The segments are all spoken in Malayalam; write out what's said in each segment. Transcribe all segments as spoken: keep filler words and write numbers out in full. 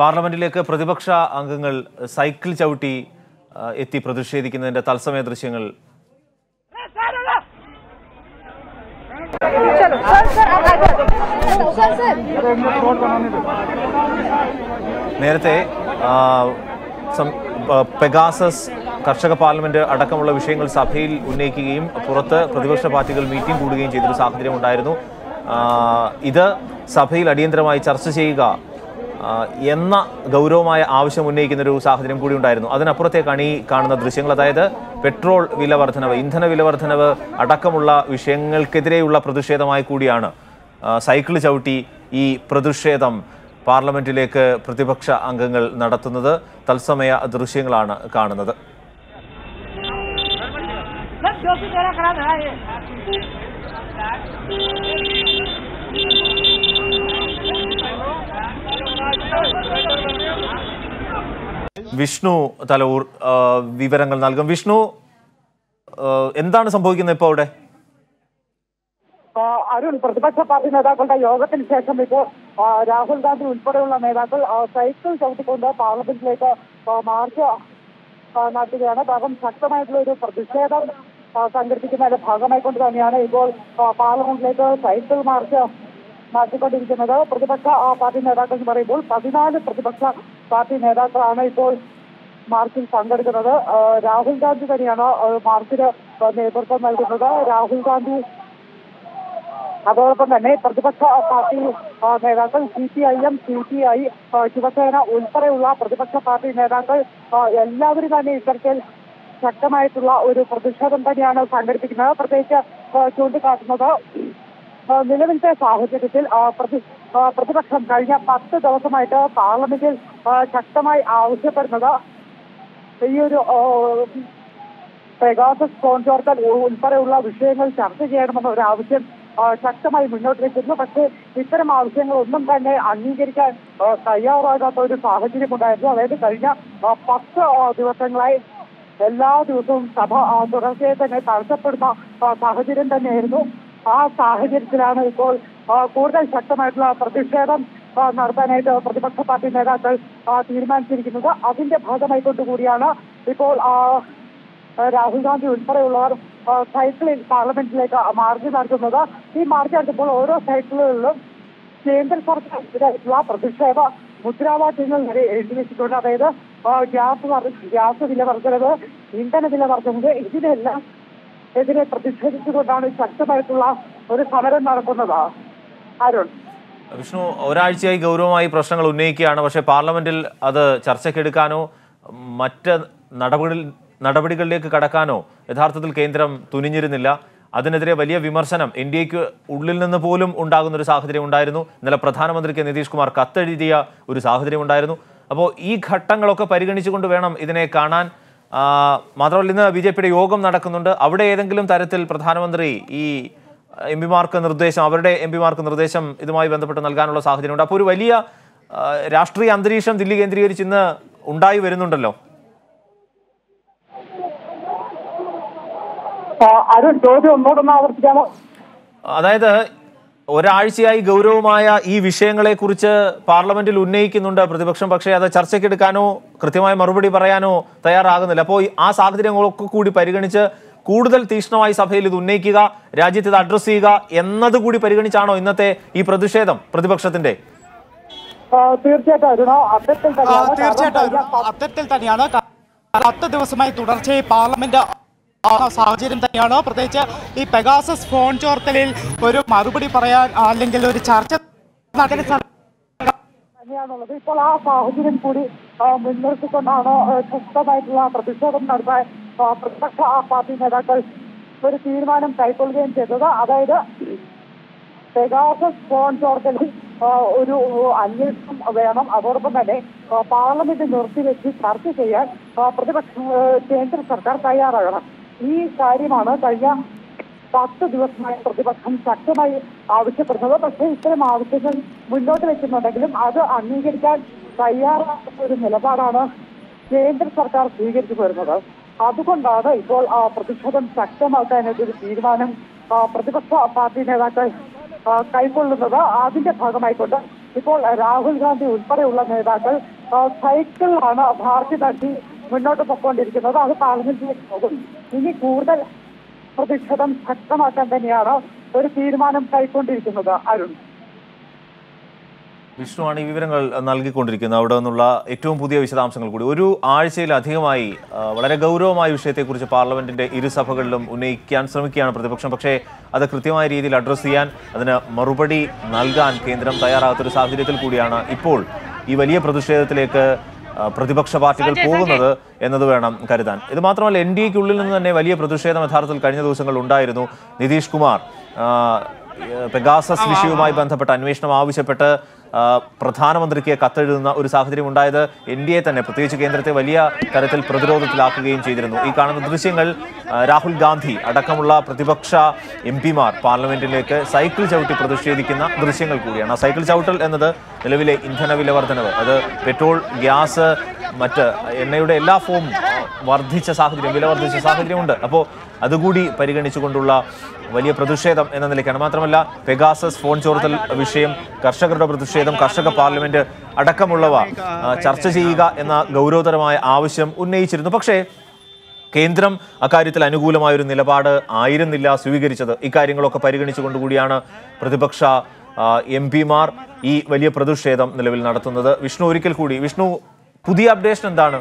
പാർലമെന്റിലേക്ക് പ്രതിപക്ഷ അംഗങ്ങൾ സൈക്കിൾ ചവിട്ടി എത്തി പ്രതിഷേധിക്കുന്നതിന്റെ തത്സമയ ദൃശ്യങ്ങൾ നേരത്തെ പെഗാസസ് കർഷക പാർലമെന്റ് അടക്കമുള്ള വിഷയങ്ങൾ സഭയിൽ ഉന്നയിക്കുകയും പുറത്ത് പ്രതിപക്ഷ പാർട്ടികൾ മീറ്റിംഗ് കൂടുകയും ചെയ്തൊരു സാഹചര്യം ഉണ്ടായിരുന്നു. ഇത് സഭയിൽ അടിയന്തരമായി ചർച്ച ചെയ്യുക എന്ന ഗൗരവമായ ആവശ്യം ഉന്നയിക്കുന്ന ഒരു സാഹചര്യം കൂടി ഉണ്ടായിരുന്നു. അതിനപ്പുറത്തേക്കാണ് ഈ കാണുന്ന ദൃശ്യങ്ങൾ. അതായത് പെട്രോൾ വില വർധനവ്, ഇന്ധന വില വർധനവ് അടക്കമുള്ള വിഷയങ്ങൾക്കെതിരെയുള്ള പ്രതിഷേധമായി കൂടിയാണ് സൈക്കിൾ ചവിട്ടി ഈ പ്രതിഷേധം പാർലമെന്റിലേക്ക് പ്രതിപക്ഷ അംഗങ്ങൾ നടത്തുന്നത്. തത്സമയ ദൃശ്യങ്ങളാണ് കാണുന്നത്. വിഷ്ണു തലവൂർ വിവരങ്ങൾ നൽകും. വിഷ്ണു, എന്താണ് സംഭവിക്കുന്നത് ഇപ്പോൾ അവിടെ? അരുൺ, പ്രതിപക്ഷ പാർട്ടി നേതാക്കളുടെ യോഗത്തിന് ശേഷം ഇപ്പോൾ രാഹുൽ ഗാന്ധി ഉൾപ്പെടെയുള്ള നേതാക്കൾ സൈക്കിൾ ചവിട്ടിക്കൊണ്ട് പാർലമെന്റിലേക്ക് മാർച്ച് നടത്തുകയാണ്. ഭാഗം ശക്തമായിട്ടുള്ള ഒരു പ്രതിഷേധം സംഘടിപ്പിക്കുന്നതിന്റെ ഭാഗമായിക്കൊണ്ട് തന്നെയാണ് ഇപ്പോൾ പാർലമെന്റിലേക്ക് സൈക്കിൾ മാർച്ച് നടത്തിക്കൊണ്ടിരിക്കുന്നത്. പ്രതിപക്ഷ പാർട്ടി നേതാക്കൾ എന്ന് പറയുമ്പോൾ പതിനാല് പ്രതിപക്ഷ പാർട്ടി നേതാക്കളാണ് ഇപ്പോൾ മാർച്ചിൽ പങ്കെടുക്കുന്നത്. രാഹുൽ ഗാന്ധി തന്നെയാണ് മാർച്ചിന് നേതൃത്വം നൽകുന്നത്. രാഹുൽ ഗാന്ധി അതോടൊപ്പം തന്നെ പ്രതിപക്ഷ പാർട്ടി നേതാക്കൾ C P I M, C P I, Shiv Sena ഉൾപ്പെടെയുള്ള പ്രതിപക്ഷ പാർട്ടി നേതാക്കൾ എല്ലാവരും തന്നെ ഇത്തരത്തിൽ ശക്തമായിട്ടുള്ള ഒരു പ്രതിഷേധം തന്നെയാണ് സംഘടിപ്പിക്കുന്നത്. പ്രത്യേകിച്ച് ചൂണ്ടിക്കാട്ടുന്നത് നിലവിലത്തെ സാഹചര്യത്തിൽ പ്രതി പ്രതിപക്ഷം കഴിഞ്ഞ പത്ത് ദിവസമായിട്ട് പാർലമെന്റിൽ ശക്തമായി ആവശ്യപ്പെടുന്നത് ഈ ഒരു പെഗാസസ് ഫോൺ ചോർത്തൽ ഉൾപ്പെടെയുള്ള വിഷയങ്ങൾ ചർച്ച ചെയ്യണമെന്ന ഒരു ആവശ്യം ശക്തമായി മുന്നോട്ട് വെച്ചിരുന്നു. പക്ഷേ ഇത്തരം ആവശ്യങ്ങളൊന്നും തന്നെ അംഗീകരിക്കാൻ തയ്യാറാകാത്ത ഒരു സാഹചര്യം ഉണ്ടായിരുന്നു. അതായത് കഴിഞ്ഞ പത്ത് ദിവസങ്ങളായി എല്ലാ ദിവസവും സഭ തുടർച്ചയായി തന്നെ തടസ്സപ്പെടുന്ന സാഹചര്യം തന്നെയായിരുന്നു. ആ സാഹചര്യത്തിലാണ് ഇപ്പോൾ കൂടുതൽ ശക്തമായിട്ടുള്ള പ്രതിഷേധം നടത്താനായിട്ട് പ്രതിപക്ഷ പാർട്ടി നേതാക്കൾ തീരുമാനിച്ചിരിക്കുന്നത്. അതിന്റെ ഭാഗമായിക്കൊണ്ടുകൂടിയാണ് ഇപ്പോൾ രാഹുൽ ഗാന്ധി ഉൾപ്പെടെയുള്ളവർ സൈക്കിളിൽ പാർലമെന്റിലേക്ക് മാർച്ച് നടത്തുന്നത്. ഈ മാർച്ച് നടത്തുമ്പോൾ ഓരോ സൈക്കിളുകളിലും കേന്ദ്ര സർക്കാരിനെതിരായിട്ടുള്ള പ്രതിഷേധ മുദ്രാവാക്യങ്ങൾ വരെ എഴുതി വെച്ചിട്ടുണ്ട്. അതായത് ഗ്യാസ് ഗ്യാസ് വില വർധനവ്, ഇന്ധന വില വർധനവ്, ഇതിനെല്ലാം എതിരെ പ്രതിഷേധിച്ചുകൊണ്ടാണ് ശക്തമായിട്ടുള്ള ഒരു സമരം നടക്കുന്നത്. അരുൺ, വിഷ്ണു, ഒരാഴ്ചയായി ഗൗരവമായി പ്രശ്നങ്ങൾ ഉന്നയിക്കുകയാണ്. പക്ഷേ പാർലമെന്റിൽ അത് ചർച്ചയ്ക്കെടുക്കാനോ മറ്റ് നടപടി നടപടികളിലേക്ക് കടക്കാനോ യഥാർത്ഥത്തിൽ കേന്ദ്രം തുനിഞ്ഞിരുന്നില്ല. അതിനെതിരെ വലിയ വിമർശനം എൻ ഡി എക്ക് ഉള്ളിൽ നിന്ന് പോലും ഉണ്ടാകുന്ന ഒരു സാഹചര്യം ഉണ്ടായിരുന്നു. ഇന്നലെ പ്രധാനമന്ത്രിക്ക് നിതീഷ് കുമാർ കത്തെഴുതിയ ഒരു സാഹചര്യം ഉണ്ടായിരുന്നു. അപ്പോൾ ഈ ഘട്ടങ്ങളൊക്കെ പരിഗണിച്ചുകൊണ്ട് വേണം ഇതിനെ കാണാൻ. മാത്രമല്ല, ഇന്ന് ബി ജെ പിയുടെ യോഗം നടക്കുന്നുണ്ട്. അവിടെ ഏതെങ്കിലും തരത്തിൽ പ്രധാനമന്ത്രി ഈ എം പിമാർക്ക് നിർദ്ദേശം അവരുടെ എം പിമാർക്ക് നിർദ്ദേശം ഇതുമായി ബന്ധപ്പെട്ട് നൽകാനുള്ള സാഹചര്യമുണ്ട്. അപ്പോൾ ഒരു വലിയ രാഷ്ട്രീയ അന്തരീക്ഷം ദില്ലി കേന്ദ്രീകരിച്ച് ഇന്ന് ഉണ്ടായി വരുന്നുണ്ടല്ലോ. അതായത് ഒരാഴ്ചയായി ഗൗരവമായ ഈ വിഷയങ്ങളെ കുറിച്ച് പാർലമെന്റിൽ ഉന്നയിക്കുന്നുണ്ട് പ്രതിപക്ഷം. പക്ഷേ അത് ചർച്ചയ്ക്കെടുക്കാനോ കൃത്യമായ മറുപടി പറയാനോ തയ്യാറാകുന്നില്ല. അപ്പോൾ ആ സാഹചര്യങ്ങളൊക്കെ കൂടി പരിഗണിച്ച് കൂടുതൽ തീക്ഷ്ണമായി സഭയിൽ ഇത് ഉന്നയിക്കുക, രാജ്യത്ത് ഇത് അഡ്രസ് ചെയ്യുക എന്നതുകൂടി പരിഗണിച്ചാണോ ഇന്നത്തെ ഈ പ്രതിഷേധം പ്രതിപക്ഷത്തിന്റെ? തീർച്ചയായിട്ടും അത്തരത്തിൽ തന്നെയാണ്. പത്ത് ദിവസമായി തുടർച്ചയായി പാർലമെന്റ് സാഹചര്യം തന്നെയാണ്. പ്രത്യേകിച്ച് ഈ പെഗാസസ് ഫോൺ ചോർത്തലിൽ ഒരു മറുപടി പറയാൻ അല്ലെങ്കിൽ ഒരു ചർച്ച തന്നെയാണുള്ളത്. ഇപ്പോൾ ആ സാഹചര്യം കൂടി മുൻനിർത്തിക്കൊണ്ടാണ് ശക്തമായിട്ടുള്ള പ്രതിഷേധം നടത്താൻ പ്രതിപക്ഷ പാർട്ടി നേതാക്കൾ ഒരു തീരുമാനം കൈക്കൊള്ളുകയും ചെയ്തത്. അതായത് പെഗാസസ് ഫോൺ ചോർത്തലിൽ ഒരു അന്വേഷണം വേണം. അതോടൊപ്പം തന്നെ പാർലമെന്റ് നിർത്തിവെച്ച് ചർച്ച ചെയ്യാൻ പ്രതിപക്ഷ കേന്ദ്ര സർക്കാർ തയ്യാറാകണം. ഈ കാര്യമാണ് കഴിഞ്ഞ പത്ത് ദിവസമായി പ്രതിപക്ഷം ശക്തമായി ആവശ്യപ്പെടുന്നത്. പക്ഷേ ഇത്തരം ആവശ്യങ്ങൾ മുന്നോട്ട് വെക്കുന്നുണ്ടെങ്കിലും അത് അംഗീകരിക്കാൻ തയ്യാറാകുന്ന ഒരു നിലപാടാണ് കേന്ദ്ര സർക്കാർ സ്വീകരിച്ചു വരുന്നത്. അതുകൊണ്ടാണ് ഇപ്പോൾ പ്രതിഷേധം ശക്തമാക്കാനൊരു തീരുമാനം പ്രതിപക്ഷ പാർട്ടി നേതാക്കൾ കൈക്കൊള്ളുന്നത്. അതിന്റെ ഭാഗമായിക്കൊണ്ട് ഇപ്പോൾ രാഹുൽ ഗാന്ധി ഉൾപ്പെടെയുള്ള നേതാക്കൾ സൈക്കിളിലാണ് ഭാരതി നടി മുന്നോട്ട് പൊയ്ക്കൊണ്ടിരിക്കുന്നത്. അത് പാർലമെന്റിലേക്ക് പോകും. ഇനി കൂടുതൽ പ്രതിഷേധം ശക്തമാക്കാൻ തന്നെയാണ് ഒരു തീരുമാനം കൈക്കൊണ്ടിരിക്കുന്നത്. അരുൺ, വിഷ്ണുവാണ് ഈ വിവരങ്ങൾ നൽകിക്കൊണ്ടിരിക്കുന്നത്. അവിടെ നിന്നുള്ള ഏറ്റവും പുതിയ വിശദാംശങ്ങൾ കൂടി. ഒരു ആഴ്ചയിലധികമായി വളരെ ഗൗരവമായ വിഷയത്തെക്കുറിച്ച് പാർലമെന്റിന്റെ ഇരുസഭകളിലും ഉന്നയിക്കാൻ ശ്രമിക്കുകയാണ് പ്രതിപക്ഷം. പക്ഷേ അത് കൃത്യമായ രീതിയിൽ അഡ്രസ്സ് ചെയ്യാൻ, അതിന് മറുപടി നൽകാൻ കേന്ദ്രം തയ്യാറാകാത്തൊരു സാഹചര്യത്തിൽ കൂടിയാണ് ഇപ്പോൾ ഈ വലിയ പ്രതിഷേധത്തിലേക്ക് പ്രതിപക്ഷ പാർട്ടികൾ പോകുന്നത് എന്നത് വേണം കരുതാൻ. ഇത് മാത്രമല്ല, എൻ ഡി എക്കുള്ളിൽ നിന്ന് തന്നെ വലിയ പ്രതിഷേധം യഥാർത്ഥത്തിൽ കഴിഞ്ഞ ദിവസങ്ങളിൽ ഉണ്ടായിരുന്നു. നിതീഷ് കുമാർ പെഗാസസ് വിഷയവുമായി ബന്ധപ്പെട്ട അന്വേഷണം ആവശ്യപ്പെട്ട് പ്രധാനമന്ത്രിക്ക് കത്തെഴുതുന്ന ഒരു സാഹചര്യം ഉണ്ടായത് എൻ ഡി എ തന്നെ, പ്രത്യേകിച്ച് കേന്ദ്രത്തെ വലിയ തരത്തിൽ പ്രതിരോധത്തിലാക്കുകയും ചെയ്തിരുന്നു. ഈ കാണുന്ന ദൃശ്യങ്ങൾ രാഹുൽ ഗാന്ധി അടക്കമുള്ള പ്രതിപക്ഷ എം പിമാർ പാർലമെന്റിലേക്ക് സൈക്കിൾ ചവിട്ടി പ്രതിഷേധിക്കുന്ന ദൃശ്യങ്ങൾ കൂടിയാണ്. സൈക്കിൾ ചവിട്ടൽ എന്നത് നിലവിലെ ഇന്ധന വില വർധനവ്, അത് പെട്രോൾ, ഗ്യാസ്, മറ്റ് എണ്ണയുടെ എല്ലാ ഫോം വർദ്ധിച്ച സാഹചര്യം, വില വർദ്ധിച്ച സാഹചര്യമുണ്ട്. അപ്പോൾ അതുകൂടി പരിഗണിച്ചുകൊണ്ടുള്ള വലിയ പ്രതിഷേധം എന്ന നിലയ്ക്കാണ്. മാത്രമല്ല, പെഗാസസ് ഫോൺ ചോർത്തൽ വിഷയം, കർഷകരുടെ പ്രതിഷേധം, കർഷക പാർലമെന്റ് അടക്കമുള്ളവ ചർച്ച ചെയ്യുക എന്ന ഗൗരവതരമായ ആവശ്യം ഉന്നയിച്ചിരുന്നു. പക്ഷേ കേന്ദ്രം അക്കാര്യത്തിൽ അനുകൂലമായൊരു നിലപാട് ആയിരുന്നില്ല സ്വീകരിച്ചത്. ഇക്കാര്യങ്ങളൊക്കെ പരിഗണിച്ചുകൊണ്ടുകൂടിയാണ് പ്രതിപക്ഷ എം പിമാർ ഈ വലിയ പ്രതിഷേധം നിലവിൽ നടത്തുന്നത്. വിഷ്ണു, ഒരിക്കൽ കൂടി വിഷ്ണു, പുതിയ അപ്ഡേഷൻ എന്താണ്?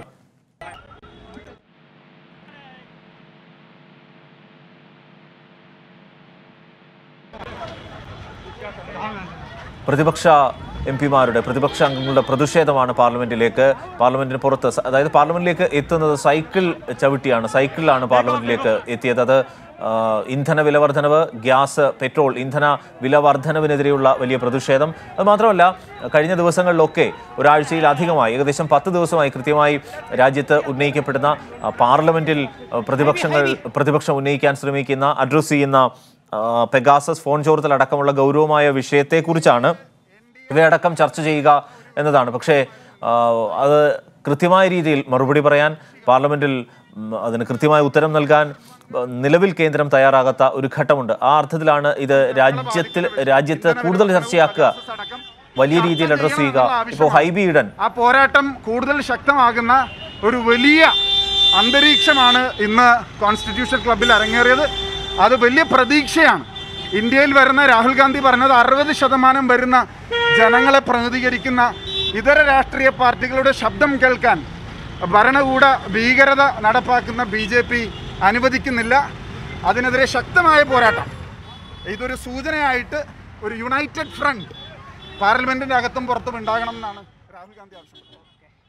പ്രതിപക്ഷ എം പിമാരുടെ, പ്രതിപക്ഷ അംഗങ്ങളുടെ പ്രതിഷേധമാണ് പാർലമെന്റിലേക്ക്, പാർലമെന്റിന് പുറത്ത്, അതായത് പാർലമെന്റിലേക്ക് എത്തുന്നത് സൈക്കിൾ ചവിട്ടിയാണ്. സൈക്കിളിലാണ് പാർലമെന്റിലേക്ക് എത്തിയത്. അത് ഇന്ധന വില വർധനവ്, ഗ്യാസ്, പെട്രോൾ ഇന്ധന വില വർധനവിനെതിരെയുള്ള വലിയ പ്രതിഷേധം. അത് മാത്രമല്ല, കഴിഞ്ഞ ദിവസങ്ങളിലൊക്കെ ഒരാഴ്ചയിലധികമായി, ഏകദേശം പത്ത് ദിവസമായി കൃത്യമായി രാജ്യത്ത് ഉന്നയിക്കപ്പെടുന്ന, പാർലമെന്റിൽ പ്രതിപക്ഷങ്ങൾ പ്രതിപക്ഷം ഉന്നയിക്കാൻ ശ്രമിക്കുന്ന, അഡ്രസ് ചെയ്യുന്ന പെഗാസസ് ഫോൺ ചോർത്തൽ അടക്കമുള്ള ഗൗരവമായ വിഷയത്തെക്കുറിച്ചാണ് ഇവയടക്കം ചർച്ച ചെയ്യുക എന്നതാണ്. പക്ഷേ അത് കൃത്യമായ രീതിയിൽ മറുപടി പറയാൻ, പാർലമെന്റിൽ അതിന് കൃത്യമായ ഉത്തരം നൽകാൻ നിലവിൽ കേന്ദ്രം തയ്യാറാകാത്ത ഒരു ഘട്ടമുണ്ട്. ആ അർത്ഥത്തിലാണ് ഇത് രാജ്യത്തിൽ രാജ്യത്ത് കൂടുതൽ ചർച്ചയാക്കുക, വലിയ രീതിയിൽ അഡ്രസ് ചെയ്യുക. ഇപ്പോൾ ഹൈബി ഈഡൻ, ആ പോരാട്ടം കൂടുതൽ ശക്തമാകുന്ന ഒരു വലിയ അന്തരീക്ഷമാണ് ഇന്ന് കോൺസ്റ്റിറ്റ്യൂഷൻ ക്ലബിൽ അരങ്ങേറിയത്. അത് വലിയ പ്രതീക്ഷയാണ്. ഇന്ത്യയിൽ വരുന്ന, രാഹുൽ ഗാന്ധി പറഞ്ഞത്, അറുപത് ശതമാനം വരുന്ന ജനങ്ങളെ പ്രതിനിധീകരിക്കുന്ന ഇതര രാഷ്ട്രീയ പാർട്ടികളുടെ ശബ്ദം കേൾക്കാൻ ഭരണകൂട ഭീകരത നടപ്പാക്കുന്ന ബി ജെ പി അനുവദിക്കുന്നില്ല. അതിനെതിരെ ശക്തമായ പോരാട്ടം. ഇതൊരു സൂചനയായിട്ട് ഒരു യുണൈറ്റഡ് ഫ്രണ്ട് പാർലമെന്റിന്റെ അകത്തും പുറത്തും ഉണ്ടാകണം എന്നാണ് രാഹുൽ ഗാന്ധി ആവശ്യപ്പെട്ടത്.